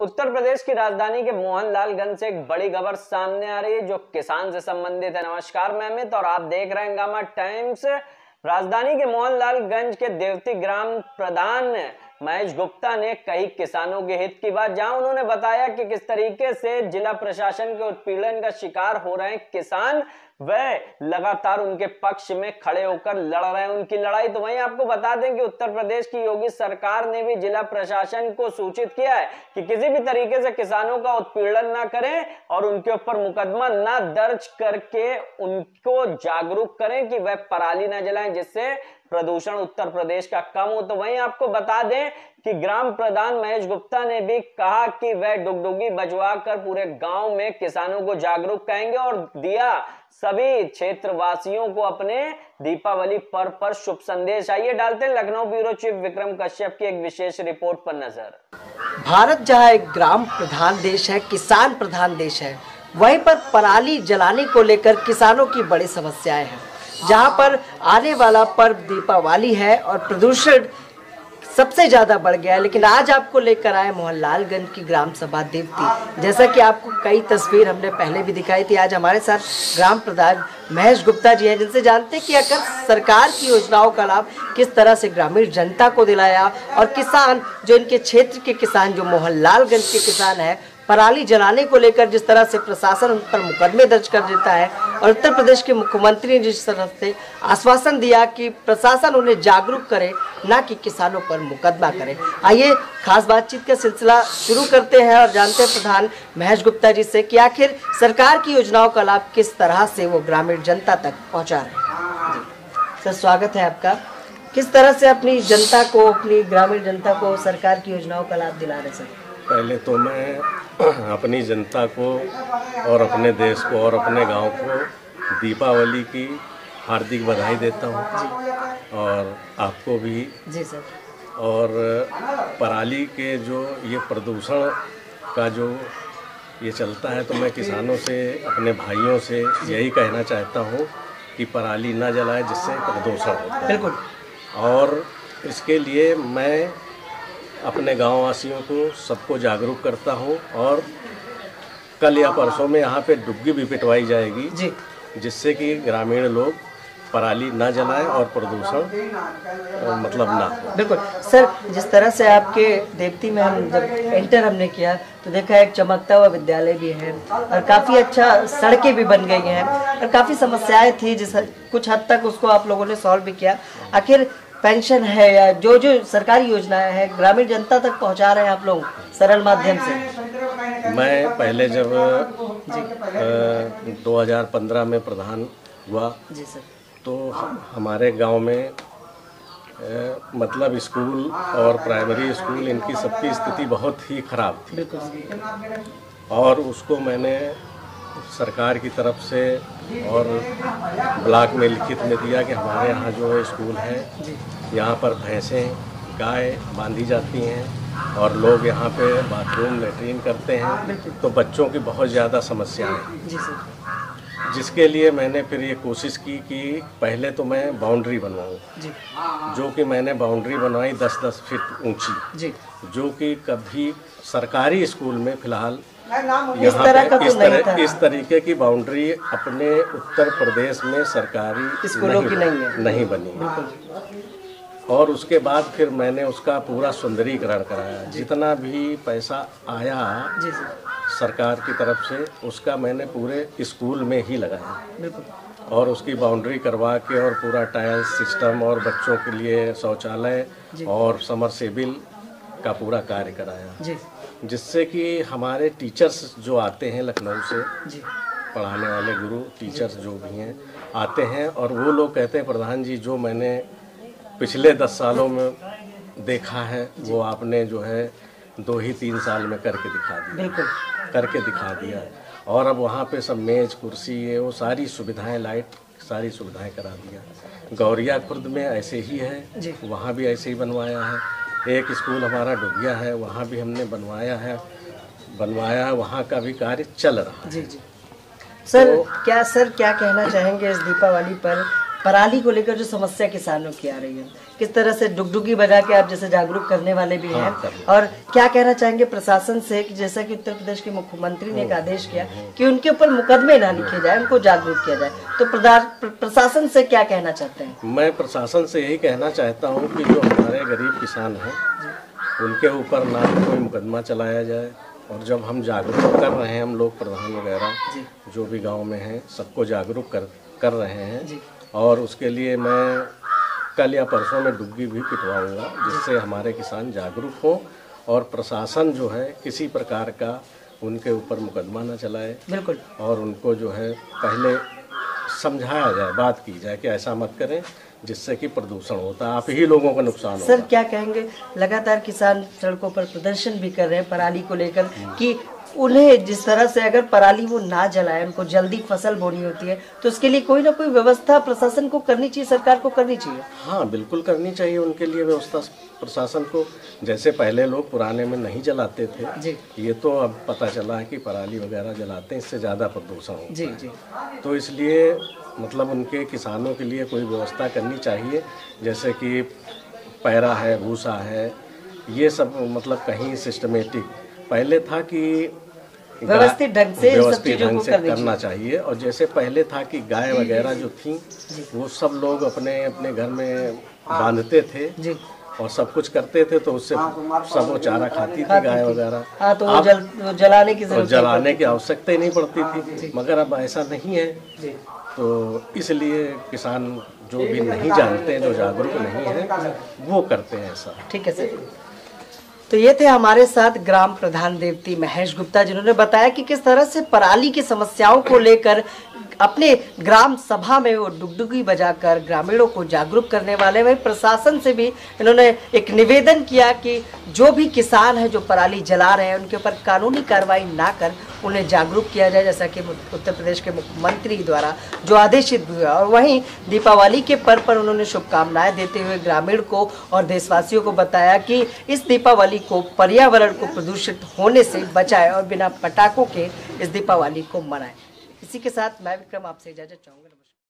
उत्तर प्रदेश की राजधानी के मोहनलालगंज से एक बड़ी खबर सामने आ रही है जो किसान से संबंधित है। नमस्कार, मैं अमित और आप देख रहे हैं गामा टाइम्स। राजधानी के मोहनलालगंज के देवती ग्राम प्रधान महेश गुप्ता ने कई किसानों के हित की बात, जहां उन्होंने बताया कि किस तरीके से जिला प्रशासन के उत्पीड़न का शिकार हो रहे हैं किसान, वह लगातार उनके पक्ष में खड़े होकर लड़ रहे हैं उनकी लड़ाई। तो वहीं आपको बता दें कि उत्तर प्रदेश की योगी सरकार ने भी जिला प्रशासन को सूचित किया है कि किसी भी तरीके से किसानों का उत्पीड़न ना करें और उनके ऊपर मुकदमा ना दर्ज करके उनको जागरूक करें कि वह पराली ना जलाएं, जिससे प्रदूषण उत्तर प्रदेश का कम हो। तो वहीं आपको बता दें कि ग्राम प्रधान महेश गुप्ता ने भी कहा कि वह डुगडुगी बजवा कर पूरे गांव में किसानों को जागरूक करेंगे और दिया सभी क्षेत्रवासियों को अपने दीपावली पर्व पर शुभ संदेश। आइए डालते हैं लखनऊ ब्यूरो चीफ विक्रम कश्यप की एक विशेष रिपोर्ट पर नजर। भारत जहां एक ग्राम प्रधान देश है, किसान प्रधान देश है, वहीं पर पराली जलाने को लेकर किसानों की बड़ी समस्याएं हैं। जहां पर आने वाला पर्व दीपावली है और प्रदूषण सबसे ज़्यादा बढ़ गया है, लेकिन आज आपको लेकर आए मोहनलालगंज की ग्राम सभा देवती। जैसा कि आपको कई तस्वीर हमने पहले भी दिखाई थी, आज हमारे साथ ग्राम प्रधान महेश गुप्ता जी हैं, जिनसे जानते हैं कि अगर सरकार की योजनाओं का लाभ किस तरह से ग्रामीण जनता को दिलाया और किसान जो इनके क्षेत्र के किसान, जो मोहनलालगंज के किसान हैं, पराली जलाने को लेकर जिस तरह से प्रशासन उन पर मुकदमे दर्ज कर देता है और उत्तर प्रदेश के मुख्यमंत्री ने जिस तरह से आश्वासन दिया कि प्रशासन उन्हें जागरूक करे, ना कि किसानों पर मुकदमा करे। आइए खास बातचीत का सिलसिला शुरू करते हैं और जानते हैं प्रधान महेश गुप्ता जी से कि आखिर सरकार की योजनाओं का लाभ किस तरह से वो ग्रामीण जनता तक पहुँचा रहे हैं। सर, स्वागत है आपका। किस तरह से अपनी जनता को, अपनी ग्रामीण जनता को सरकार की योजनाओं का लाभ दिला रहे सर? पहले तो मैं अपनी जनता को और अपने देश को और अपने गांव को दीपावली की हार्दिक बधाई देता हूं और आपको भी जी सर। और पराली के जो ये प्रदूषण का जो ये चलता है, तो मैं किसानों से, अपने भाइयों से यही कहना चाहता हूं कि पराली ना जलाए, जिससे प्रदूषण होता है। बिल्कुल। और इसके लिए मैं अपने गाँव वासियों को सबको जागरूक करता हूं और कल या परसों में यहाँ पे डुग्गी भी पिटवाई जाएगी जी, जिससे कि ग्रामीण लोग पराली ना जलाएं और प्रदूषण मतलब ना हो। बिल्कुल सर। जिस तरह से आपके देवती में हम जब एंटर हमने किया तो देखा एक चमकता हुआ विद्यालय भी है और काफ़ी अच्छा सड़कें भी बन गई हैं और काफ़ी समस्याएं थी जिस कुछ हद तक उसको आप लोगों ने सॉल्व भी किया। आखिर पेंशन है या जो जो सरकारी योजनाएं हैं ग्रामीण जनता तक पहुंचा रहे हैं आप लोग सरल माध्यम से? मैं पहले जब 2015 में प्रधान हुआ जी सर, तो हमारे गांव में मतलब स्कूल और प्राइमरी स्कूल, इनकी सबकी स्थिति बहुत ही खराब थी और उसको मैंने सरकार की तरफ से और ब्लॉक में लिखित में दिया कि हमारे यहाँ जो स्कूल है, यहाँ पर भैंसें, गाय बांधी जाती हैं और लोग यहाँ पे बाथरूम लेट्रिन करते हैं, तो बच्चों की बहुत ज़्यादा समस्याएं हैं। जिसके लिए मैंने फिर ये कोशिश की कि पहले तो मैं बाउंड्री बनवाऊँ, जो कि मैंने बाउंड्री बनवाई 10-10 फीट ऊंची, जो कि कभी सरकारी स्कूल में फ़िलहाल यहाँ पे इस तरीके की बाउंड्री अपने उत्तर प्रदेश में सरकारी स्कूलों की नहीं बनी। और उसके बाद फिर मैंने उसका पूरा सुंदरीकरण कराया। जितना भी पैसा आया सरकार की तरफ से, उसका मैंने पूरे स्कूल में ही लगाया और उसकी बाउंड्री करवा के और पूरा टाइल्स सिस्टम और बच्चों के लिए शौचालय और समरसेबिल का पूरा कार्य कराया, जिससे कि हमारे टीचर्स जो आते हैं लखनऊ से, पढ़ाने वाले गुरु टीचर्स जो भी हैं आते हैं और वो लोग कहते हैं, प्रधान जी जो मैंने पिछले 10 सालों में देखा है वो आपने जो है 2 ही 3 साल में करके दिखा दिया और अब वहाँ पे सब मेज कुर्सी ये वो सारी सुविधाएं, लाइट सारी सुविधाएं करा दिया। गौरिया खुर्द में ऐसे ही है, वहाँ भी ऐसे ही बनवाया है। एक स्कूल हमारा डुगिया है, वहाँ भी हमने बनवाया है, वहाँ का भी कार्य चल रहा है। जी। सर, क्या कहना चाहेंगे इस दीपावली पर पराली को लेकर जो समस्या किसानों की आ रही है, किस तरह से डुगडुगी बजा के आप जैसे जागरूक करने वाले भी हैं, और क्या कहना चाहेंगे प्रशासन से कि जैसा कि उत्तर प्रदेश के मुख्यमंत्री ने एक आदेश किया कि उनके ऊपर मुकदमे ना लिखे जाए, उनको जागरूक किया जाए, तो प्रशासन से क्या कहना चाहते हैं? मैं प्रशासन से यही कहना चाहता हूँ कि जो हमारे गरीब किसान हैं उनके ऊपर ना कोई मुकदमा चलाया जाए, और जब हम जागरूक कर रहे हैं, हम लोग प्रधान वगैरह जो भी गांव में हैं सबको जागरूक कर रहे हैं, और उसके लिए मैं कल या परसों में डुग्गी भी पिटवाऊंगा जिससे हमारे किसान जागरूक हों और प्रशासन जो है किसी प्रकार का उनके ऊपर मुकदमा न चलाए। बिल्कुल। और उनको जो है पहले समझाया जाए, बात की जाए कि ऐसा मत करें जिससे कि प्रदूषण होता है, आप ही लोगों का नुकसान होता है। सर क्या कहेंगे, लगातार किसान सड़कों पर प्रदर्शन भी कर रहे हैं पराली को लेकर कि उन्हें जिस तरह से अगर पराली वो ना जलाए, उनको जल्दी फसल बोनी होती है, तो उसके लिए कोई ना कोई व्यवस्था प्रशासन को करनी चाहिए, सरकार को करनी चाहिए। हाँ बिल्कुल करनी चाहिए उनके लिए व्यवस्था प्रशासन को। जैसे पहले लोग पुराने में नहीं जलाते थे जी। ये तो अब पता चला है कि पराली वगैरह जलाते हैं, इससे ज़्यादा प्रदूषण होता जी है। जी। तो इसलिए मतलब उनके किसानों के लिए कोई व्यवस्था करनी चाहिए, जैसे कि पैरा है, भूसा है, ये सब मतलब कहीं सिस्टमेटिक पहले था कि व्यवस्थित ढंग से करना चाहिए। और जैसे पहले था कि गाय वगैरह जो थी वो सब लोग अपने अपने घर में बांधते थे जी। और सब कुछ करते थे, तो उससे सब वो चारा खाती थी गाय वगैरह। हाँ, तो वो जलाने की आवश्यकता ही नहीं पड़ती थी, मगर अब ऐसा नहीं है। तो इसलिए किसान जो भी नहीं जानते हैं, जो जागरूक नहीं है, वो करते हैं ऐसा। ठीक है सर। तो ये थे हमारे साथ ग्राम प्रधान देवती महेश गुप्ता, जिन्होंने बताया कि किस तरह से पराली की समस्याओं को लेकर अपने ग्राम सभा में वो डुगडुगी बजाकर ग्रामीणों को जागरूक करने वाले। वहीं प्रशासन से भी इन्होंने एक निवेदन किया कि जो भी किसान है जो पराली जला रहे हैं उनके ऊपर कानूनी कार्रवाई ना कर उन्हें जागरूक किया जाए, जैसा कि उत्तर प्रदेश के मुख्यमंत्री द्वारा जो आदेशित भी हुआ। और वहीं दीपावली के पर्व पर उन्होंने शुभकामनाएं देते हुए ग्रामीण को और देशवासियों को बताया कि इस दीपावली को पर्यावरण को प्रदूषित होने से बचाए और बिना पटाखों के इस दीपावली को मनाएं। इसी के साथ मैं विक्रम आपसे इजाजत चाहूँगा।